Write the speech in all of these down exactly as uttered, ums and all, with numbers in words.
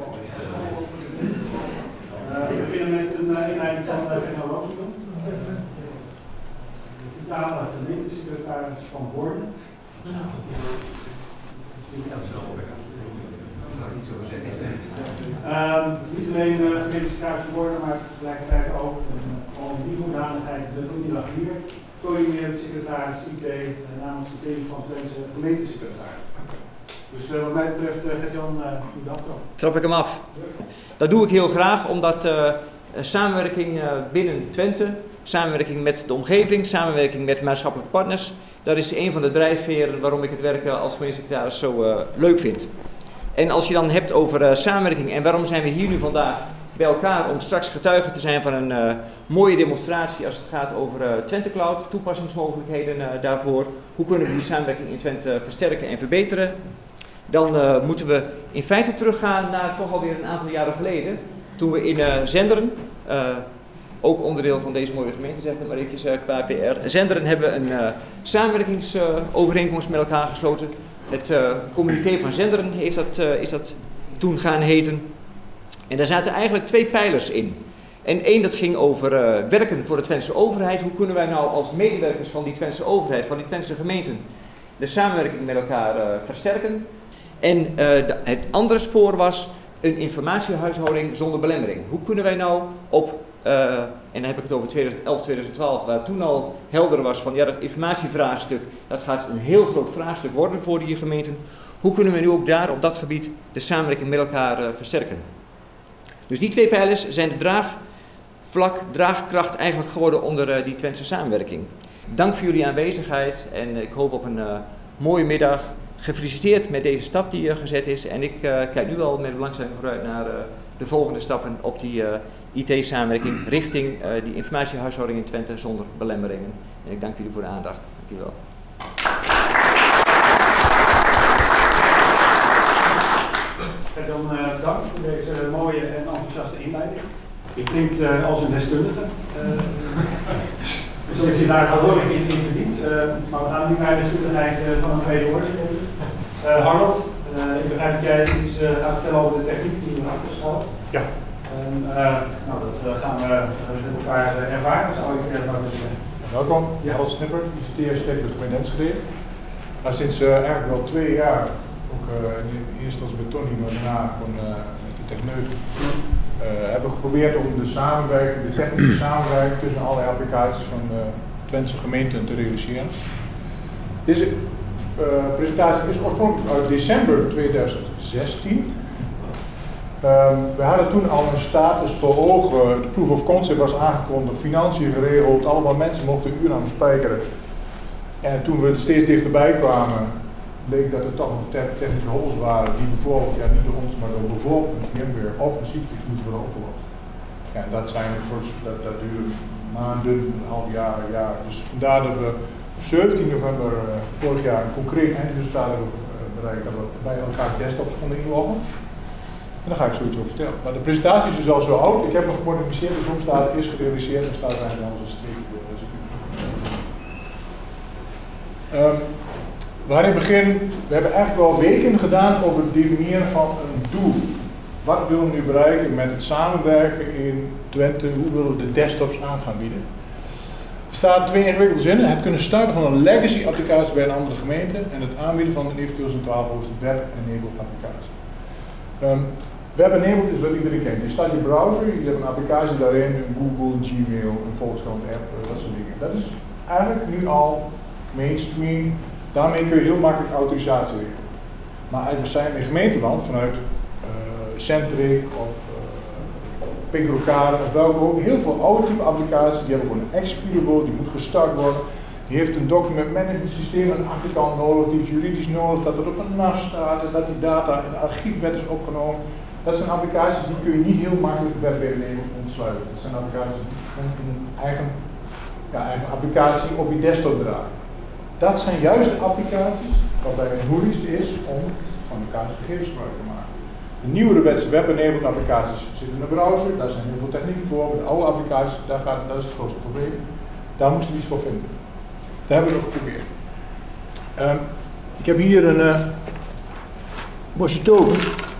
we beginnen met een uh, inleiding van uh, Gert-Jan Rozenkamp. Vitale gemeentesecretaris van Borne. Uh, niet alleen uh, gemeentesecretaris van Borne, maar tegelijkertijd ook uh, al in die hoedanigheid uh, vanmiddag hier. Coördinerend secretaris I T uh, namens de team van Twentse gemeentesecretaris. Dus uh, wat mij betreft, uh, Gert-Jan, uh, doe dat wel. Trap ik hem af. Dat doe ik heel graag, omdat uh, samenwerking uh, binnen Twente, samenwerking met de omgeving, samenwerking met maatschappelijke partners, dat is een van de drijfveren waarom ik het werken als gemeentesecretaris zo uh, leuk vind. En als je dan hebt over uh, samenwerking en waarom zijn we hier nu vandaag bij elkaar om straks getuige te zijn van een uh, mooie demonstratie als het gaat over uh, Twente Cloud, toepassingsmogelijkheden uh, daarvoor, hoe kunnen we die samenwerking in Twente versterken en verbeteren. Dan uh, moeten we in feite teruggaan naar toch alweer een aantal jaren geleden, toen we in uh, Zenderen, uh, ook onderdeel van deze mooie gemeente, zeg maar eventjes uh, qua P R. Zenderen hebben we een uh, samenwerkingsovereenkomst uh, met elkaar gesloten. Het uh, communiqué van Zenderen heeft dat, uh, is dat toen gaan heten. En daar zaten eigenlijk twee pijlers in. En één dat ging over uh, werken voor de Twentse overheid. Hoe kunnen wij nou als medewerkers van die Twentse overheid, van die Twentse gemeenten, de samenwerking met elkaar uh, versterken. En uh, de, het andere spoor was een informatiehuishouding zonder belemmering. Hoe kunnen wij nou op, uh, en dan heb ik het over tweeduizend elf, tweeduizend twaalf, waar toen al helder was van ja, dat informatievraagstuk, dat gaat een heel groot vraagstuk worden voor die gemeenten. Hoe kunnen we nu ook daar op dat gebied de samenwerking met elkaar uh, versterken? Dus die twee pijlers zijn de draagvlak, draagkracht eigenlijk geworden onder uh, die Twentse samenwerking. Dank voor jullie aanwezigheid en ik hoop op een uh, mooie middag. Gefeliciteerd met deze stap die uh, gezet is en ik uh, kijk nu al met belangstelling vooruit naar uh, de volgende stappen op die uh, I T-samenwerking richting uh, die informatiehuishouding in Twente zonder belemmeringen. En ik dank jullie voor de aandacht. Dank jullie wel. Dan uh, dank voor deze mooie en enthousiaste inleiding. Ik klink uh, als een deskundige. Uh, dus heeft je daar behoorlijk in, in verdiend. Uh, maar we gaan nu naar de deskundigheid uh, van een tweede orde. Uh, Harold, uh, ik begrijp dat jij iets uh, gaat vertellen over de techniek die we hebben afgeschaald. Ja. En, uh, nou, dat uh, gaan we uh, met elkaar uh, ervaren, zou ik uh, maar zeggen. Welkom, ja. Harold Snipper, I C T-architect bij de gemeente Enschede. Maar sinds uh, eigenlijk wel twee jaar, ook uh, eerst als bij Tony, maar daarna gewoon uh, met de techneuten, uh, hebben we geprobeerd om de samenwerking, de technische samenwerking tussen allerlei applicaties van uh, Twentse gemeenten te realiseren. Deze uh, presentatie is oorspronkelijk uit december tweeduizend zestien. Um, we hadden toen al een status voor ogen, de proof of concept was aangekondigd, financiën geregeld, allemaal mensen mochten uren aan spijkeren. En toen we er steeds dichterbij kwamen, bleek dat er toch nog technische hobbels waren die bijvoorbeeld, ja niet door ons, maar door bijvoorbeeld een VMware of een Citrix moesten worden opgelost. Ja, en dat zijn dat, dat duurde maanden, een half jaar, een jaar. Dus vandaar dat we op zeventien november uh, vorig jaar een concreet eindresultaat hebben uh, bereikt, dat we bij elkaar desktops konden inloggen. En daar ga ik zoiets over vertellen. Maar de presentatie is dus al zo oud. Ik heb hem gemodificeerd, dus soms staat het is gerealiseerd en staat er eigenlijk al een streep door. Dus um, we gaan in het begin, we hebben eigenlijk wel weken gedaan over het definiëren van een doel. Wat willen we nu bereiken met het samenwerken in Twente? Hoe willen we de desktops aan gaan bieden? Er staan twee ingewikkelde zinnen. Het kunnen starten van een legacy applicatie bij een andere gemeente en het aanbieden van een eventueel centraal gehosted web-enabled applicatie. Um, Web-enabled is wat iedereen kent. Je start je browser, je hebt een applicatie daarin, een Google, een Gmail, een Volkskrant app, dat soort dingen. Dat is eigenlijk nu al mainstream. Daarmee kun je heel makkelijk autorisatie regelen. Maar we zijn in gemeenteland vanuit uh, Centric of uh, Pinkrokaar of welke ook, heel veel oude type applicaties, die hebben gewoon een executable, die moet gestart worden. Die heeft een document management systeem aan de achterkant nodig, die is juridisch nodig, dat het op een N A S staat en dat die data in de archiefwet is opgenomen. Dat zijn applicaties die kun je niet heel makkelijk web-enabled ontsluiten. Dat zijn applicaties die een eigen, ja, eigen applicatie op je desktop draaien. Dat zijn juist de applicaties waarbij het moeilijkste is om van elkaar gegevens gebruik te maken. De nieuwere web-enabled applicaties zitten in de browser, daar zijn heel veel technieken voor. Met de oude applicaties, daar gaat, dat is het grootste probleem. Daar moesten we iets voor vinden. Dat hebben we nog geprobeerd. Um, ik heb hier een uh, bosje token.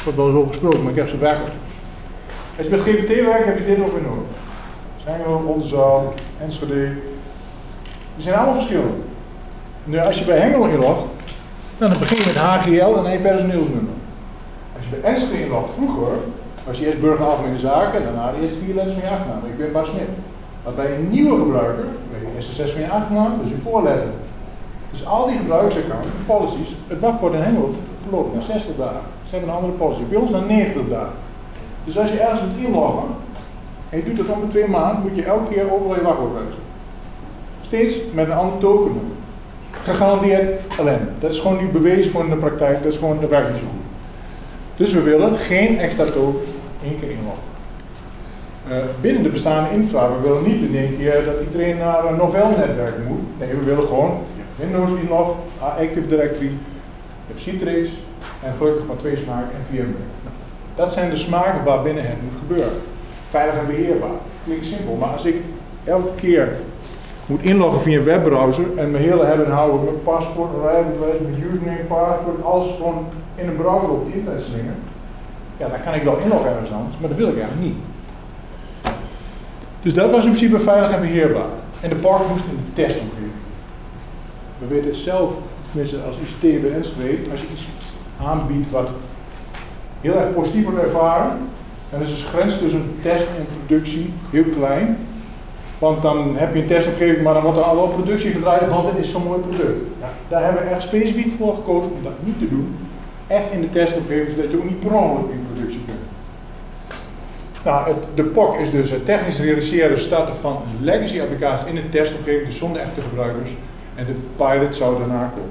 wordt wel eens over gesproken, maar ik heb ze werkelijk. Als je met G B T werkt, heb je dit ook weer nodig. Hengelo, Oldenzaal, Enschede. Die zijn allemaal verschillend. Nu, als je bij Hengelo inlogt, dan begin je met H G L en dan je personeelsnummer. Als je bij Enschede inlogt vroeger, was je eerst burger algemene zaken en daarna de eerste vier letters van je achternaam. Ik ben Bart Smit. Maar bij een nieuwe gebruiker, bij je eerste zes van je achternaam, dus je voorletter. Dus al die gebruikersaccounts, de policies, het wachtwoord in Hengelo verloopt naar zestig dagen. Ze hebben een andere policy. Bij ons naar negentig dagen. Dus als je ergens moet inloggen, en je doet dat om de twee maanden, moet je elke keer overal je wachtwoord wijzen. Steeds met een ander token. Gegarandeerd ellende. Dat is gewoon niet bewezen gewoon in de praktijk, dat is gewoon, dat werkt niet zo goed. Dus we willen geen extra token één keer inloggen. Uh, binnen de bestaande infra, we willen niet in één keer dat iedereen naar een Novell-netwerk moet. Nee, we willen gewoon Windows inlog, Active Directory, je hebt Citrix en gelukkig maar twee smaken en VMware. Nou, dat zijn de smaken waarbinnen het moet gebeuren. Veilig en beheerbaar. Klinkt simpel, maar als ik elke keer moet inloggen via een webbrowser en mijn hele hebben en houden, mijn paspoort, mijn username, paspoort, alles gewoon in een browser op het internet slingen, ja, dan kan ik wel inloggen ergens anders, maar dat wil ik eigenlijk niet. Dus dat was in principe veilig en beheerbaar. En de park moest in de test omgeving. We weten het zelf, tenminste als I C T bij Enschede, als je iets aanbiedt wat heel erg positief wordt ervaren, dan is de grens tussen test en productie heel klein. Want dan heb je een testomgeving, maar dan wordt er al op productie gedraaid, want het is zo'n mooi product. Ja, daar hebben we echt specifiek voor gekozen om dat niet te doen. Echt in de testomgeving, zodat je ook niet per ongeluk in productie kunt. Nou, het, de P O C is dus het technisch realiseren starten van een legacy applicatie in de testomgeving, dus zonder echte gebruikers. En de pilot zou daarna komen.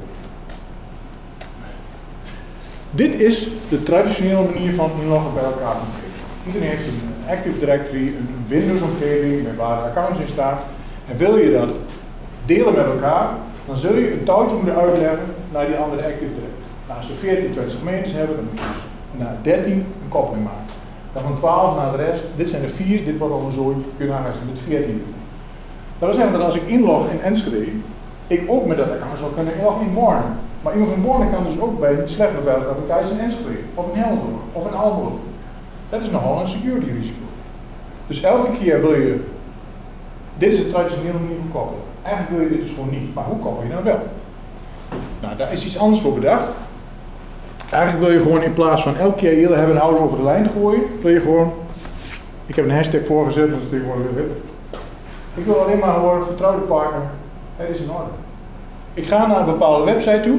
Dit is de traditionele manier van inloggen bij elkaar omgeving. Iedereen heeft een Active Directory, een Windows-omgeving met waar de accounts in staan. En wil je dat delen met elkaar, dan zul je een touwtje moeten uitleggen naar die andere Active Directory. Nou, als we veertien, twintig gemeentes hebben, dan moet je dus naar dertien een koppeling maken. Dan van twaalf naar de rest, dit zijn er vier, dit wordt al een zooi, kun je nagaan met veertien. Dat wil zeggen dat als ik inlog in Enschede, ik ook met dat account zou kunnen inloggen in Borne. Maar iemand van Borne kan dus ook bij een slecht beveiligde applicatie in Enschede, of in Helmond, of in Almelo. Dat is nogal een security risico. Dus elke keer wil je, dit is de traditionele manier van koppelen. Eigenlijk wil je dit dus gewoon niet, maar hoe koppel je dan wel? Nou, daar is iets anders voor bedacht. Eigenlijk wil je gewoon in plaats van elke keer hele hebben en houden over de lijn te gooien, wil je gewoon, ik heb een hashtag voorgezet, dat is tegenwoordig weer wit. Ik wil alleen maar gewoon vertrouwde partner, het is in orde. Ik ga naar een bepaalde website toe,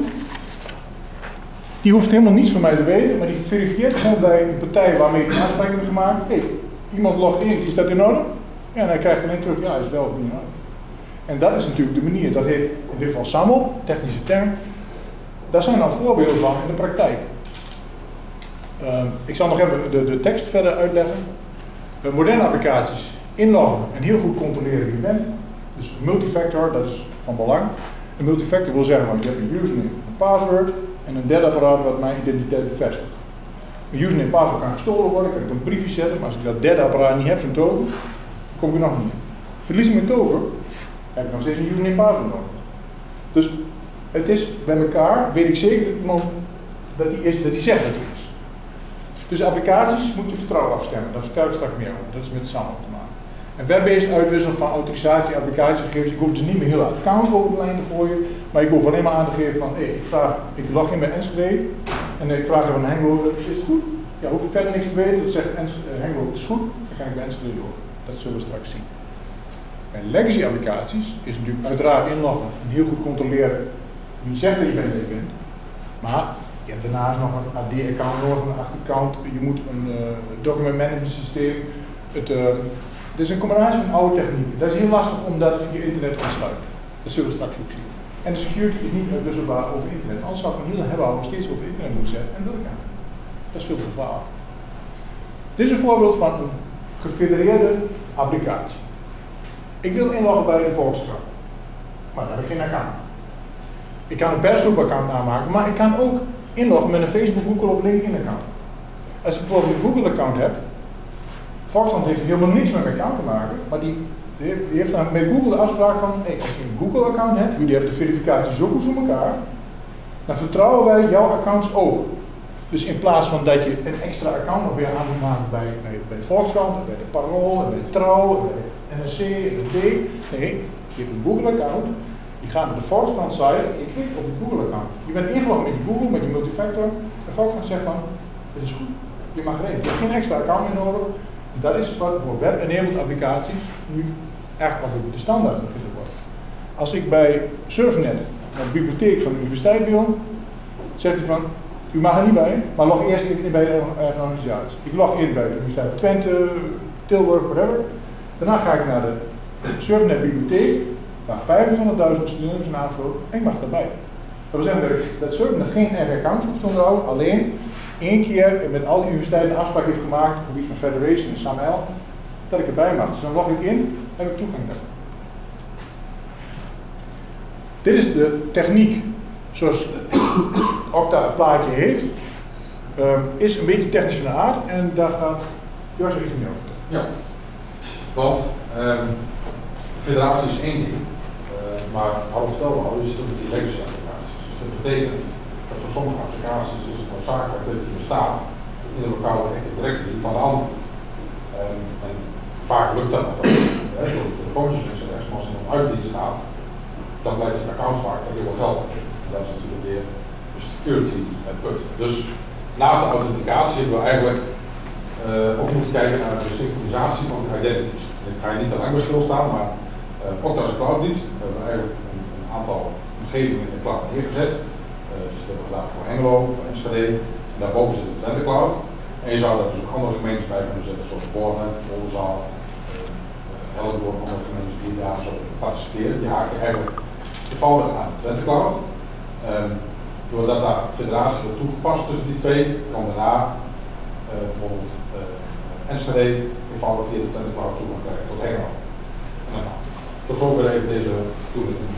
die hoeft helemaal niets van mij te weten, maar die verifieert gewoon bij een partij waarmee ik een afspraak heb gemaakt. Hé, hey, iemand logt in, is dat in orde? Ja, en dan krijg je alleen terug, ja, is wel of niet in orde. En dat is natuurlijk de manier, dat heet in dit geval SAML, technische term. Daar zijn al voorbeelden van in de praktijk. Uh, ik zal nog even de, de tekst verder uitleggen. Uh, moderne applicaties inloggen en heel goed controleren wie je bent. Dus multifactor, dat is van belang. Een multifactor wil zeggen, je hebt een username, een password en een derde apparaat wat mijn identiteit bevestigt. Een username en password kan gestolen worden, kan ik een briefje zetten, maar als ik dat derde apparaat niet heb, zo'n token, dan kom ik er nog niet. Verlies ik mijn token, heb ik nog steeds een username en password nodig. Dus het is bij elkaar, weet ik zeker dat iemand dat die, is, dat die zegt dat hij is. Dus applicaties moet je vertrouwen afstemmen, daar vertel ik straks meer over, dat is met SAML te maken. En web-based uitwisselen van autorisatie, applicatiegegevens, ik hoef dus niet meer heel het account over de lijn te gooien, maar ik hoef alleen maar aan te geven van, hey, ik vraag, ik log in bij Enschede en ik vraag even aan Hengelo, is het goed? Ja, hoef ik verder niks te weten, dat zegt Hengelo, het is goed, dan kan ik bij Enschede door. Dat zullen we straks zien. Bij legacy applicaties is natuurlijk uiteraard inloggen en heel goed controleren wie zegt dat je bent, je bent. Maar je hebt daarnaast nog een A D-account nodig, een achterkant, je moet een uh, document management systeem. Het, uh, het is een combinatie van oude technieken. Dat is heel lastig om dat via internet te ontsluiten. Dat zullen we straks ook zien. En de security is niet uitwisselbaar over internet. Anders zou ik een hele hebben nog steeds over internet moeten zetten en dat wil ik aan. Dat is veel te gevaarlijk. Dit is een voorbeeld van een gefedereerde applicatie. Ik wil inloggen bij een Volkskrant, maar daar heb ik geen account. Ik kan een persgroep-account aanmaken, maar ik kan ook inloggen met een Facebook, Google of LinkedIn-account. Als ik bijvoorbeeld een Google-account heb, Volkskrant heeft helemaal niks met mijn account te maken, maar die, die heeft dan met Google de afspraak van, hey, als je een Google-account hebt, jullie hebben de verificatie zo goed voor elkaar, dan vertrouwen wij jouw accounts ook. Dus in plaats van dat je een extra account nog weer aan moet maken bij, bij, bij de Volkskrant, bij de Parool, bij de Trouw, bij de N R C, de D. Nee, je hebt een Google account, je gaat naar de Volkskrant site en je klikt op de Google account. Je bent ingelogd met je Google, met je multifactor. De Volkskrant zegt van, dit is goed, je mag erin. Je hebt geen extra account meer nodig. En dat is wat voor web-enabled applicaties nu echt al de standaard begint te worden. Als ik bij Surfnet naar de bibliotheek van de universiteit wil, zegt hij van, u mag er niet bij, maar log eerst in bij de organisatie. Ik log in bij de Universiteit van Twente, Tilburg, whatever. Daarna ga ik naar de Surfnet bibliotheek, waar vijfentwintigduizend studenten zijn aangesloten en ik mag daarbij. Dat wil zeggen dat, ik, dat Surfnet geen eigen accounts hoeft te onderhouden, alleen één keer met al die universiteiten een afspraak heeft gemaakt op het gebied van Federation en S A M L, dat ik erbij mag. Dus dan log ik in en heb ik toegang daartoe. Dit is de techniek zoals Okta het plaatje heeft. Um, is een beetje technisch van de aard en daar gaat Jos er iets meer over vertellen. Ja, want um, federatie is één ding, uh, maar Harold vertelde al, je zit ook met die legacy applicaties. Dus dat betekent dat voor sommige applicaties is het noodzakelijk dat je bestaat in de lokale Active Directory van de ander. Um, en vaak lukt dat nog wel, door de telefoontjes links en rechts, maar als iemand uit dienst staat, dan blijft het account vaak heel veel geld. En dat is natuurlijk weer de security put. Dus naast de authenticatie hebben we eigenlijk uh, ook moeten kijken naar de synchronisatie van de identities. En ik ga je niet te lang bij stilstaan, maar uh, Okta is een clouddienst. We hebben eigenlijk een, een aantal omgevingen in de cloud neergezet. Uh, dus we hebben gedaan voor Hengelo, voor Enschede. En daarboven zit de Twente Cloud. En je zou daar dus ook andere gemeentes bij kunnen zetten, zoals Borne, Oldenzaal, uh, Hellendoorn, andere gemeentes die daar zo participeren. Die haken eigenlijk eenvoudig aan de Twente Cloud. Um, doordat daar federatie wordt toegepast tussen die twee, kan daarna uh, bijvoorbeeld uh, Enschede eenvoudig via de Twente Cloud toegang krijgen tot Hengelo. En dan tot zover even deze toelichting.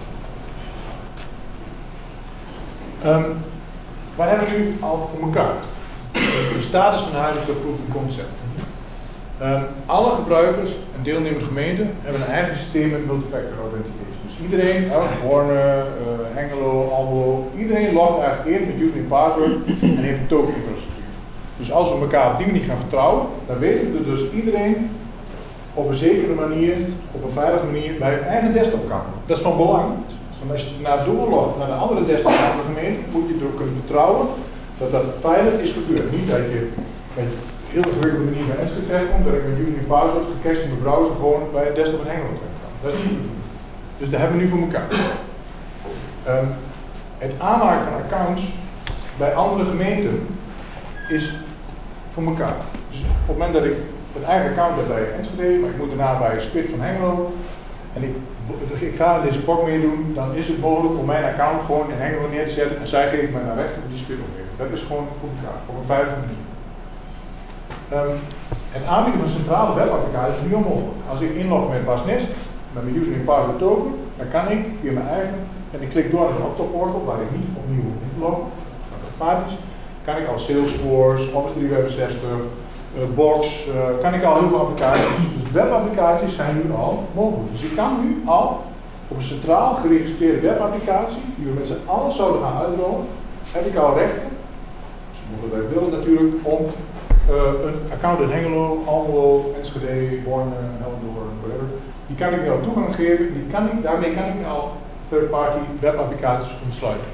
Um, wat hebben we nu al voor elkaar? De status van de huidige proof of concept. Um, alle gebruikers en deelnemende gemeenten hebben een eigen systeem met multifactor authentication. Dus iedereen, uh, Borne, uh, Hengelo, Almelo, iedereen logt eigenlijk in met username en password en heeft een token infrastructuur. Dus als we elkaar op die manier gaan vertrouwen, dan weten we dus iedereen op een zekere manier, op een veilige manier bij hun eigen desktop kan. Dat is van belang. Want als je naar doorlogt naar de andere desktop van de gemeente, moet je erop kunnen vertrouwen dat dat veilig is gebeurd. Niet dat je met een heel ingewikkelde manier bij Enschede terechtkomt, dat ik met username en password gecached in mijn browser gewoon bij een desktop in Engeland terecht kan. Dat is niet goed. Dus dat hebben we nu voor elkaar. Um, het aanmaken van accounts bij andere gemeenten is voor elkaar. Dus op het moment dat ik een eigen account heb bij Enschede, maar ik moet daarna bij Spit van Hengelo en ik, ik ga deze P O C meedoen, dan is het mogelijk om mijn account gewoon in Hengelo neer te zetten en zij geven mij naar recht om die Spit op te Dat is gewoon voor elkaar, op een veilige manier. Um, het aanbieden van centrale webapplicaties is nu onmogelijk. Als ik inlog met Basnest, met mijn username en password token, dan kan ik via mijn eigen, en ik klik door naar de Okta portal, waar ik niet opnieuw moet inloggen, automatisch, kan ik al Salesforce, Office driehonderdzestig, uh, Box, uh, kan ik al heel veel applicaties. Dus webapplicaties zijn nu al mogelijk. Dus ik kan nu al op een centraal geregistreerde webapplicatie, die we met z'n allen zouden gaan uitrollen, heb ik al rechten, dus mogen wij willen natuurlijk, om uh, een account in Hengelo, Almelo, Enschede, Borne, Hellendoorn, whatever. Die kan ik nu al toegang geven, die kan ik, daarmee kan ik al third-party webapplicaties ontsluiten.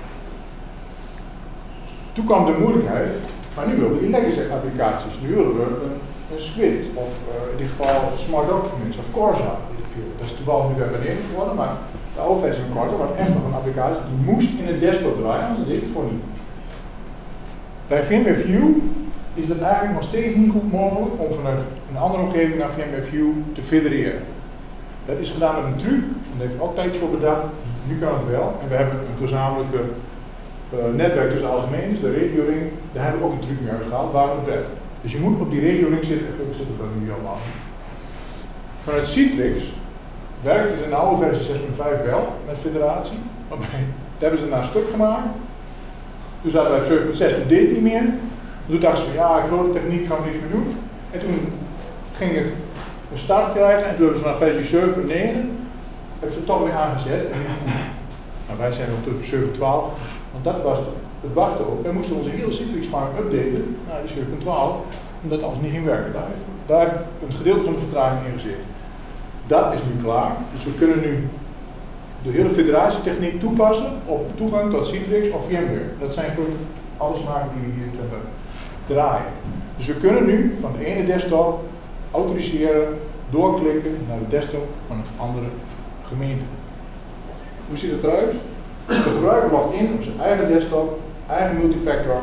Toen kwam de moeilijkheid, maar nu willen we die legacy applicaties. Nu willen we een, een Squid, of uh, in dit geval Smart Documents, of Corsa. Dat is toevallig nu weer beneden geworden, maar de oude versie van Corsa was echt nog een applicatie die moest in het desktop draaien, anders deed het gewoon niet. Bij VMware View is dat eigenlijk nog steeds niet goed mogelijk om vanuit een andere omgeving naar VMware View te federeren. Dat is gedaan met een truc, daar heeft ook tijd voor bedacht, nu kan het wel. En we hebben een gezamenlijke uh, netwerk tussen algemeens, de regioring, daar hebben we ook een truc mee uitgehaald, waar het werkt. Dus je moet op die regioring zitten, ik zit er dan nu allemaal. Vanuit Citrix werkt het in de oude versie zes punt vijf wel met federatie, maar bij, daar hebben ze naar een stuk gemaakt. Toen zaten wij op zeven punt zes, toen deed het niet meer. Toen dachten ze van ja, grote techniek gaan we niks meer doen. En toen ging het een start krijgen en toen hebben ze vanaf versie zeven punt negen hebben ze het toch weer aangezet. En nou, wij zijn op zeven punt twaalf, want dat was Dat wachten ook. Wij moesten onze hele Citrix farm updaten naar die zeven punt twaalf, omdat alles niet ging werken. Daar heeft, daar heeft een gedeelte van de vertraging in gezeten. Dat is nu klaar, dus we kunnen nu de hele federatietechniek toepassen op toegang tot Citrix of VMware. Dat zijn gewoon alle smaken die we hier kunnen draaien. Dus we kunnen nu van de ene desktop autoriseren, doorklikken naar de desktop van een andere gemeente. Hoe ziet het eruit? De gebruiker logt in op zijn eigen desktop, eigen multifactor,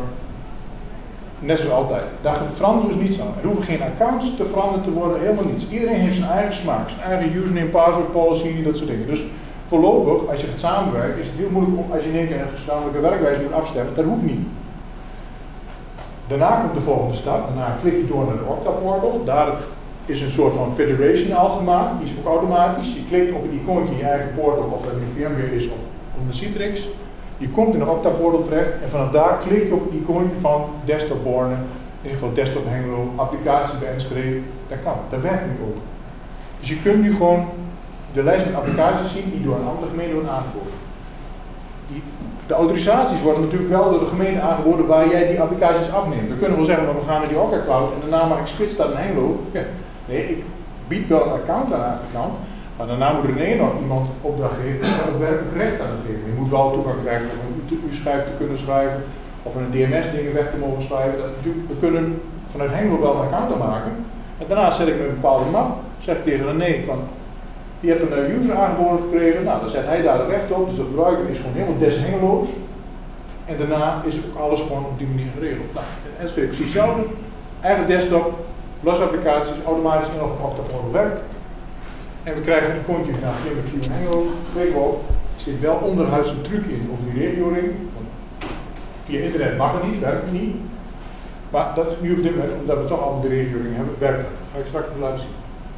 net zoals altijd. Daar veranderen dus niets aan. Er hoeven geen accounts te veranderd te worden, helemaal niets. Iedereen heeft zijn eigen smaak, zijn eigen username, password policy, dat soort dingen. Dus voorlopig, als je gaat samenwerken, is het heel moeilijk om, als je in één keer een gezamenlijke werkwijze moet afstemmen. Dat hoeft niet. Daarna komt de volgende stap. Daarna klik je door naar de Okta portal. Daar is een soort van federation al gemaakt. Die is ook automatisch. Je klikt op een icoontje in je eigen portal, of dat nu VMware is of onder Citrix. Je komt in de Okta portal terecht en vanaf daar klik je op het icoontje van desktop Borne, in ieder geval desktop Hengelo, applicatie bij Enschede. Dat kan. Dat werkt nu ook. Dus je kunt nu gewoon de lijst met applicaties zien die door een andere gemeente worden aangeboden. Die, de autorisaties worden natuurlijk wel door de gemeente aangeboden waar jij die applicaties afneemt. We kunnen wel zeggen, maar we gaan naar die Okta Cloud en daarna mag ik switchen naar een Hengelo. Ja. Nee, ik bied wel een account aan de achterkant, maar daarna moet er nog iemand opdracht geven en ook werkelijk recht aan het geven. Je moet wel toegang krijgen om een U-schrijf te kunnen schrijven of een D M S dingen weg te mogen schrijven. Dat, we kunnen vanuit Hengelo wel een account aanmaken. En daarna zet ik een bepaalde map, zeg ik tegen René van, je hebt een user aangeboden gekregen, nou dan zet hij daar de recht op, dus de gebruiker is gewoon helemaal des Hengeloos. En daarna is ook alles gewoon op die manier geregeld. Nou, en Enschede precies hetzelfde. Eigen desktop, losapplicaties, automatisch inloggen op dat portal werkt. En we krijgen een icoontje naar VMware en Hengelo. Weet je wel, er zit wel onderhuids een truc in over die regioring. Via internet mag het niet, werkt het niet. Maar dat is nu op dit moment, omdat we toch allemaal de regioring hebben, werkt het. Dat ga ik straks nog laten zien.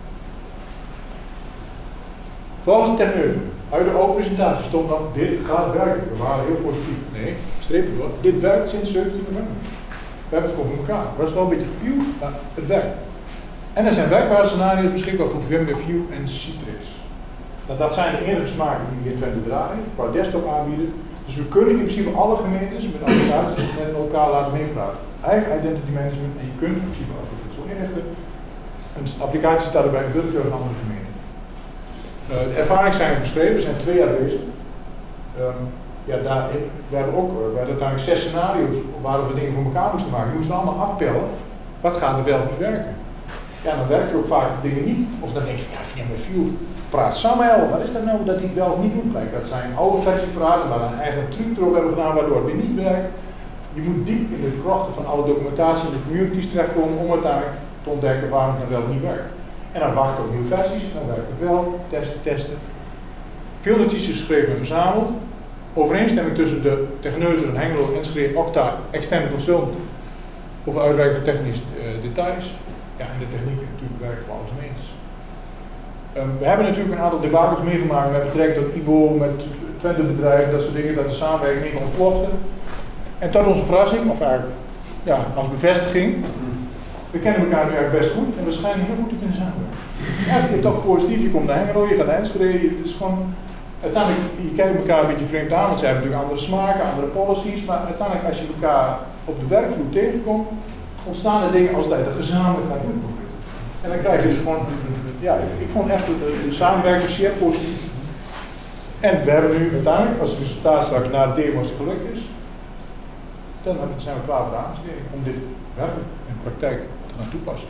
Volgens de techneuten, uit de oude presentatie stond dan, dit gaat werken. We waren heel positief. Nee, streep door. Dit werkt sinds zeventien november. We hebben het gewoon voor elkaar. Dat is wel een beetje gepieuwd, maar het werkt. En er zijn werkbare scenario's beschikbaar voor VMware View en Citrix. Dat, dat zijn de enige smaken die we in Twente draaien, qua desktop aanbieden. Dus we kunnen in principe alle gemeentes met applicaties met elkaar laten meepraten. Eigen identity management en je kunt in principe als je het zo inrichten. Een applicatie staat er bij een willekeurige andere gemeente. Uh, de ervaringen zijn beschreven, we zijn twee jaar bezig. Um, ja, daar, we hebben ook, we hadden uiteindelijk zes scenario's waar we dingen voor elkaar moesten maken. Die moesten allemaal afpellen. Wat gaat er wel niet werken? Ja, dan werken er ook vaak dingen niet. Of dan denk je, ja, VMware View praat Samuel, wat is dat nou dat hij het wel of niet doet? Kijk, dat zijn oude versies praten, maar een eigen truc erop hebben gedaan waardoor het weer niet werkt. Je moet diep in de krochten van alle documentatie en de communities terechtkomen om uiteindelijk te ontdekken waarom het nou wel of niet werkt. En dan wachten op nieuwe versies, dan werkt het wel, testen, testen. Veel notities geschreven en verzameld. Overeenstemming tussen de techneuten en Hengelo, Enschede, Okta, externe consultant over uitwerkende technische uh, details. Ja, en de techniek natuurlijk werkt voor alle gemeentes. Um, we hebben natuurlijk een aantal debakels meegemaakt met betrekking tot I B O, met Twente bedrijven, dat soort dingen, dat de samenwerking niet ontplofte. En tot onze verrassing, of eigenlijk ja, als bevestiging, we kennen elkaar nu eigenlijk best goed en we schijnen heel goed te kunnen samenwerken. Ja, je bent toch positief, je komt naar Hengelo, je gaat naar Enschede, het is gewoon, uiteindelijk, je kijkt elkaar een beetje vreemd aan, want ze hebben natuurlijk andere smaken, andere policies, maar uiteindelijk als je elkaar op de werkvloer tegenkomt, ontstaan er dingen als dat je dat gezamenlijk gaat doen. En dan krijg je dus gewoon, ja, ik vond echt de, de samenwerking zeer positief. En we hebben nu uiteindelijk, als het resultaat straks na de demo's gelukt is, dan zijn we klaar voor de aanbesteding om dit werkelijk in de praktijk te gaan toepassen.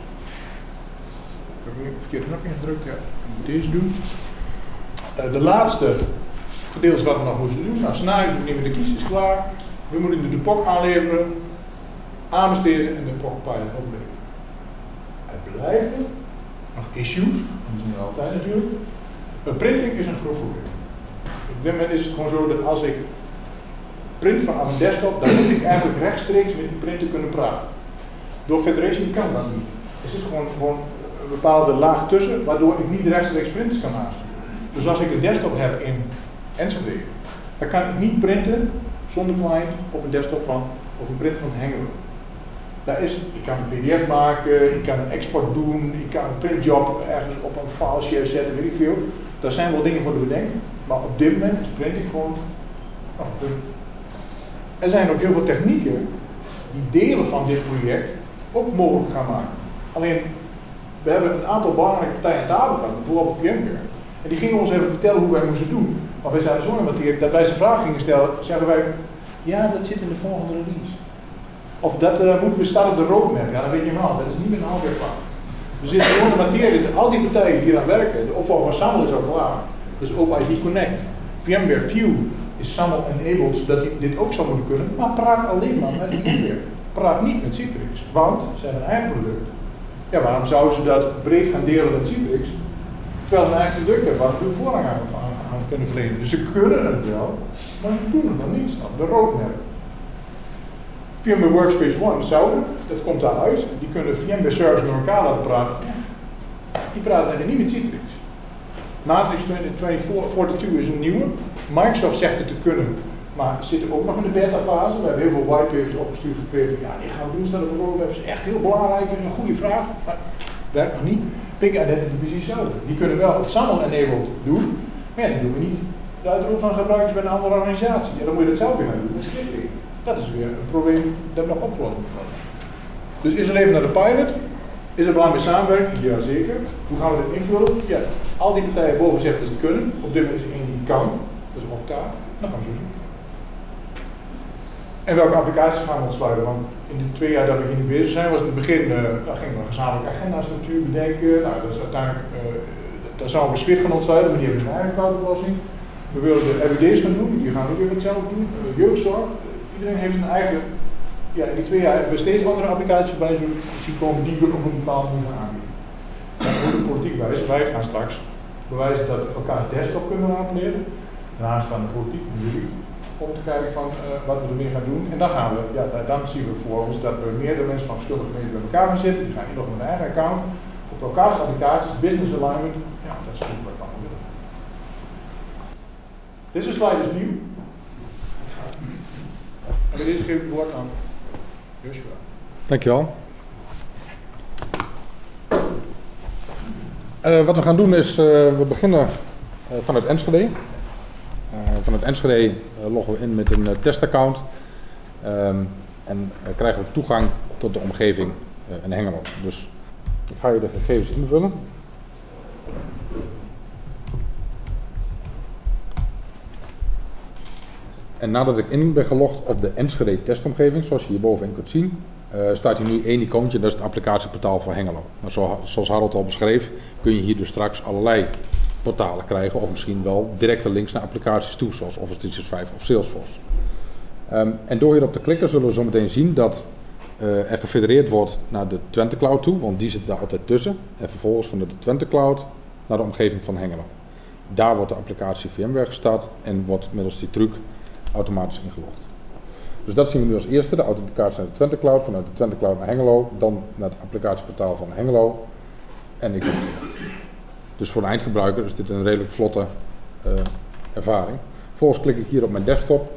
Ik heb nu een verkeerde knopje ingedrukt, ja, ik moet deze doen. Uh, de laatste gedeelte wat we nog moeten doen, nou, scenario's hoeven niet meer te kiezen, is klaar. We moeten de P O C aanleveren, aanbesteden en de P O C-pilot opleveren. Er blijven nog issues, die zijn er altijd natuurlijk. Uh, printing is een groot probleem. Op dit moment is het gewoon zo dat als ik print vanaf een desktop, dan moet ik eigenlijk rechtstreeks met die printer kunnen praten. Door Federation kan dat niet. Er zit gewoon, gewoon een bepaalde laag tussen, waardoor ik niet rechtstreeks printers kan aansturen. Dus als ik een desktop heb in Enschede, dan kan ik niet printen zonder client op een desktop van, of een print van Hengelo. Daar is, ik kan een P D F maken, ik kan een export doen, ik kan een printjob ergens op een file share zetten, weet ik veel. Daar zijn wel dingen voor te bedenken, maar op dit moment is printing gewoon oh, er zijn ook heel veel technieken die delen van dit project ook mogelijk gaan maken. Alleen, we hebben een aantal belangrijke partijen aan tafel gehad, bijvoorbeeld VMware. En die gingen ons even vertellen hoe wij moesten doen. Maar wij zeiden zo natuurlijk dat wij ze vragen gingen stellen, zeggen wij, ja, dat zit in de volgende release. Of dat uh, moeten we staan op de roadmap. Ja, dan weet je maar, dat is niet meer een halfweer klaar. We zitten gewoon in de materie, al die partijen die hier aan werken, de opvolger van SAML is al klaar. Dus ook I D Connect, VMware View is SAML enabled, zodat die dit ook zou moeten kunnen. Maar praat alleen maar met VMware. Praat niet met Citrix, want ze hebben een eigen product. Ja, waarom zouden ze dat breed gaan delen met Citrix? Terwijl ze een eigen product hebben waar ze natuurlijk voorrang aan, aan, aan kunnen verlenen. Dus ze kunnen het wel, maar ze doen het nog niet. De roadmap. VMware Workspace ONE zouden, dat komt daaruit, die kunnen VMware servers met elkaar laten praten. Die praten eigenlijk niet met Citrix. Matrix tweeëntwintig tweeënveertig is een nieuwe. Microsoft zegt het te kunnen, maar zitten ook nog in de beta fase. We hebben heel veel whitepapers opgestuurd gekregen. Ja, die gaan we doen, dat op de roadmap is echt heel belangrijk en een goede vraag. Maar werkt nog niet. Pink Identity precies hetzelfde. Die kunnen wel het SAML enabled doen, maar ja, die doen we niet. De uitroep van gebruikers bij een andere organisatie. Ja, dan moet je dat zelf weer gaan doen. Dat is geen Dat is weer een probleem dat nog opgelost moet worden. Dus is er even naar de pilot. Is er belang bij samenwerking? Jazeker. Hoe gaan we dit invullen? Ja, al die partijen boven zeggen dat ze het kunnen. Op dit moment is er één die kan. Dat is Okta. Dat gaan we zo doen. En welke applicaties gaan we ontsluiten? Want in de twee jaar dat we hier nu bezig zijn, was in het begin, uh, daar gingen we een gezamenlijke agenda-structuur bedenken. Nou, dat is uiteindelijk, uh, daar zouden we Swift gaan ontsluiten, maar die hebben een eigen cloud-oplossing. We willen de R W D's gaan doen, die gaan ook weer hetzelfde doen. Uh, jeugdzorg, iedereen heeft een eigen, ja, in die twee jaar hebben we steeds andere applicaties voorbij zien komen die we op een bepaalde manier gaan aanbieden. En ook de politiek wijze, wij gaan straks bewijzen dat we elkaar desktop kunnen laten leren. Daarnaast van de politiek en jullie. Om te kijken van uh, wat we ermee gaan doen. En dan gaan we, ja, dan zien we voor ons dat we meerdere mensen van verschillende gemeenten bij elkaar gaan zitten. Die gaan hier nog met een eigen account. Op elkaars applicaties, business alignment. Ja, dat is goed wat we allemaal willen. Deze slide is nieuw. En bij deze geef ik het woord aan Joshua. Dankjewel. Uh, wat we gaan doen is, uh, we beginnen uh, vanuit Enschede. Uh, vanuit Enschede uh, loggen we in met een uh, testaccount um, en uh, krijgen we toegang tot de omgeving uh, in Hengelo. Dus ik ga je de gegevens invullen. En nadat ik in ben gelogd op de Enschede testomgeving, zoals je hierbovenin kunt zien, uh, staat hier nu één icoontje, dat is het applicatieportaal voor Hengelo. Maar zo, zoals Harold al beschreef, kun je hier dus straks allerlei portalen krijgen of misschien wel directe links naar applicaties toe, zoals Office driehonderdzesenzijnvijftig of Salesforce. Um, en door hierop te klikken zullen we zo meteen zien dat uh, er gefedereerd wordt naar de Twente Cloud toe, want die zit daar altijd tussen. En vervolgens vanuit de Twente Cloud naar de omgeving van Hengelo. Daar wordt de applicatie VMware gestart en wordt middels die truc automatisch ingelogd. Dus dat zien we nu als eerste, de authenticatie naar de Twente Cloud, vanuit de Twente Cloud naar Hengelo, dan naar het applicatieportaal van Hengelo en ik ben ingelogd. Dus voor de eindgebruiker is dit een redelijk vlotte uh, ervaring. Vervolgens klik ik hier op mijn desktop.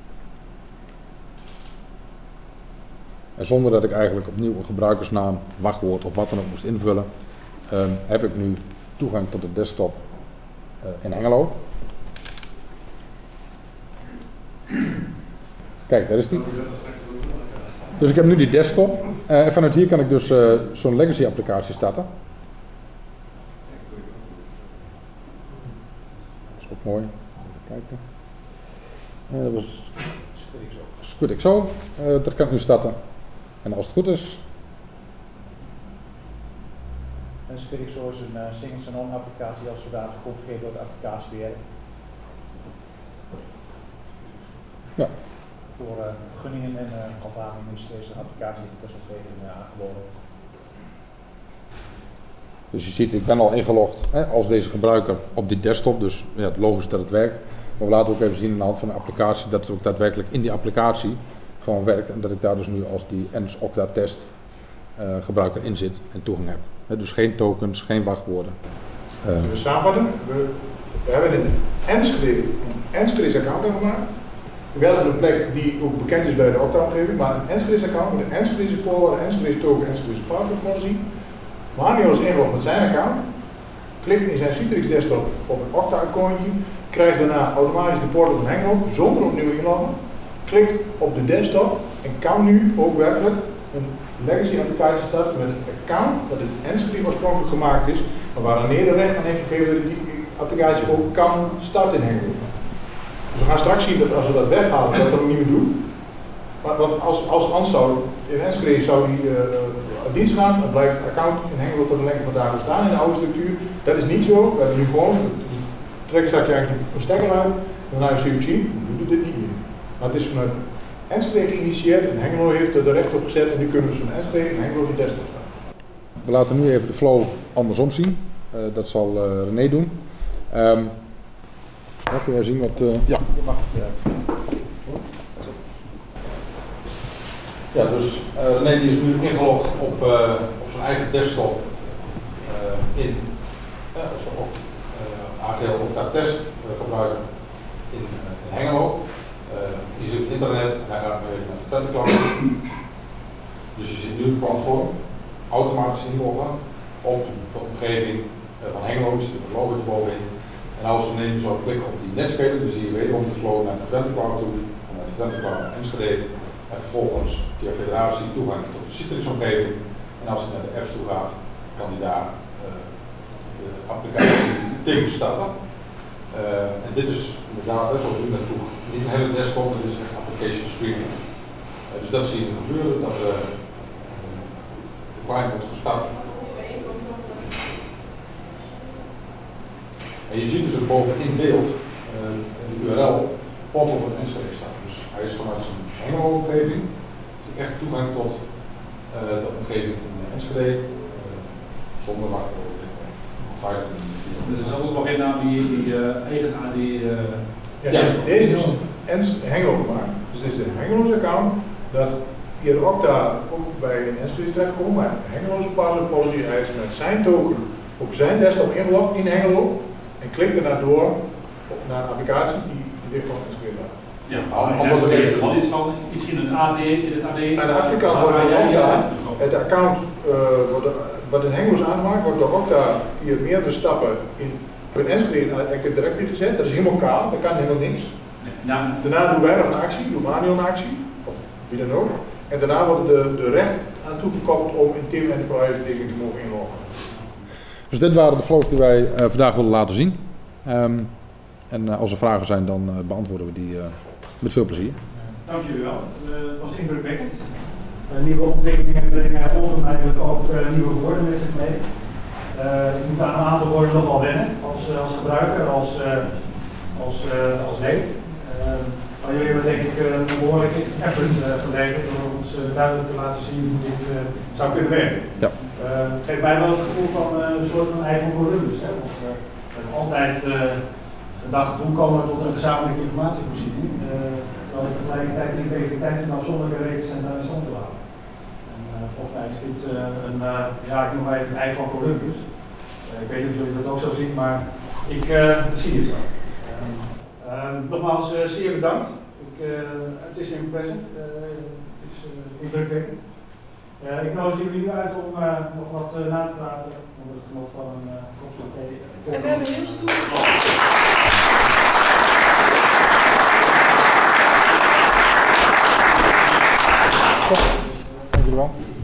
En zonder dat ik eigenlijk opnieuw een gebruikersnaam, wachtwoord of wat dan ook moest invullen, um, heb ik nu toegang tot de desktop uh, in Hengelo. Kijk, daar is die. Dus ik heb nu die desktop. Uh, en vanuit hier kan ik dus uh, zo'n legacy applicatie starten. Dat is ook mooi. Even kijken. Uh, dat was SquidXO. Uh, dat kan ik nu starten. En als het goed is. En SquidXO is een uh, single sign-on applicatie als zodanig geconfigureerd door de applicatie werkt. Ja. Voor uh, vergunningen en uh, handhaving is deze applicatie die testomgeving uh, aangeboden. Dus je ziet, ik ben al ingelogd hè, als deze gebruiker op die desktop, dus ja, het logisch dat het werkt. Maar we laten ook even zien aan de hand van de applicatie dat het ook daadwerkelijk in die applicatie gewoon werkt. En dat ik daar dus nu als die N S Okta test uh, gebruiker in zit en toegang heb. He, dus geen tokens, geen wachtwoorden. Uh. We samenvatten. We, we hebben een Enschede, een Enschede's account gemaakt. Wel een plek die ook bekend is bij de Okta-omgeving, maar een Enschede's account met een Enschede's voorwaarde, Enschede's token, Enschede's password policy. Manuel is ingelogd met zijn account, klikt in zijn Citrix desktop op een Okta-accountje, krijgt daarna automatisch de portal van Hengelo zonder opnieuw inloggen. klikt op de desktop en kan nu ook werkelijk een legacy applicatie starten met een account dat in Enschede oorspronkelijk gemaakt is, maar waar een nederrecht aan heeft gegeven dat die applicatie ook kan starten in Hengelo. Dus we gaan straks zien dat als we dat weghalen, dat dat ook niet meer doen. Maar, want als, als anders zou, in Enschede zou die uh, uh, dienst gaan, dan blijft het account in Hengelo tot de lengte van dagen staan in de oude structuur. Dat is niet zo. We hebben nu gewoon, we trekken straks eigenlijk een stekker uit, en dan zul je zien, we doen dit niet meer. Maar het is vanuit Enschede geïnitieerd en Hengelo heeft er de recht op gezet en nu kunnen we dus van Enschede en Hengelo zijn desktop staan. We laten nu even de flow andersom zien. Uh, dat zal uh, René doen. Um, ja, kun jij zien wat... Uh, ja, je mag het. Uh, ja, dus uh, René die is nu ingelogd op, uh, op zijn eigen desktop uh, in uh, als we ook uh, A G L Okta test uh, gebruiken in, uh, in Hengelo. Uh, je zit op internet en hij gaat nu even naar de Twente Cloud. Dus je ziet nu het platform automatisch inloggen op de omgeving uh, van Hengelo. Er zit een logo bovenin. En als we nu zo klikken op die Netscaler, dan zie je wederom de flow naar de Twente Cloud toe, naar de Twente Cloud naar Enschede. En vervolgens via federatie toegang tot de Citrix-omgeving. En als hij naar de apps toe gaat, kan hij daar uh, de applicatie tegen starten. Uh, en dit is inderdaad, hè, zoals u net vroeg, niet een hele desktop, dit is echt application streaming. Uh, dus dat zie je gebeuren, dat uh, de client wordt gestart. En je ziet dus ook bovenin beeld uh, de U R L pot op een Enschede staat. Dus hij is vanuit zijn Hengelo-omgeving echt toegang tot uh, de omgeving in Enschede uh, zonder wachtwoorden. Dus er zat ook nog in aan die, die uh, eigen aan die. Uh, ja, ja, deze is een Hengelo gemaakt. Dus dit is de Hengelo's account dat via de Okta ook bij een Enschede terecht komt, maar Hengelo's password policy, hij is met zijn token op zijn desktop ingelogd in Hengelo en klikt daarna door op, naar een applicatie die dit van Enschede laat. Ja, omdat er is wel iets van iets in een A D, in het A D. Aan de achterkant wordt de Okta, het account uh, wordt, wat in Hengelo's aanmaakt, wordt door Okta via meerdere stappen in een Enschede Active Directory gezet. Dat is helemaal kaal, dat kan helemaal niks. Nee, nou, daarna doen wij nog een actie, doen Manuel een actie, of wie dan ook. En daarna wordt de, de recht aan toegekoppeld om in Team Enterprise dingen te mogen inloggen. Dus dit waren de flows die wij uh, vandaag willen laten zien. Um, en uh, als er vragen zijn, dan uh, beantwoorden we die uh, met veel plezier. Dank jullie wel. Het, uh, het was indrukwekkend. Uh, nieuwe ontwikkelingen brengen onvermijdelijk ook uh, nieuwe woorden met zich mee. Uh, ik moet aan een aantal woorden nogal wennen als, uh, als gebruiker, als, uh, als, uh, als leek. Uh, maar jullie hebben denk ik uh, een behoorlijke effort uh, geleverd om ons uh, duidelijk te laten zien hoe dit uh, zou kunnen werken. Ja. Uh, het geeft mij wel het gevoel van uh, een soort van ei van Columbus. Hè? Want, uh, we hebben altijd uh, gedacht hoe komen we tot een gezamenlijke informatievoorziening. Uh, terwijl ik tegelijkertijd de integriteit van afzonderlijke rekencentra in stand te houden. En, uh, volgens mij is dit uh, een, uh, ja, ik noem maar even een ei van Columbus. Uh, ik weet niet of jullie dat ook zo zien, maar ik uh, zie het zo. Uh, uh, nogmaals, uh, zeer bedankt. Ik, uh, het is in present. Uh, het is uh, indrukwekkend. Uh, ik nodig jullie nu uit om uh, nog wat uh, na te praten onder het genot van een uh, kopje thee. En we hebben heel stoer. Dank jullie wel.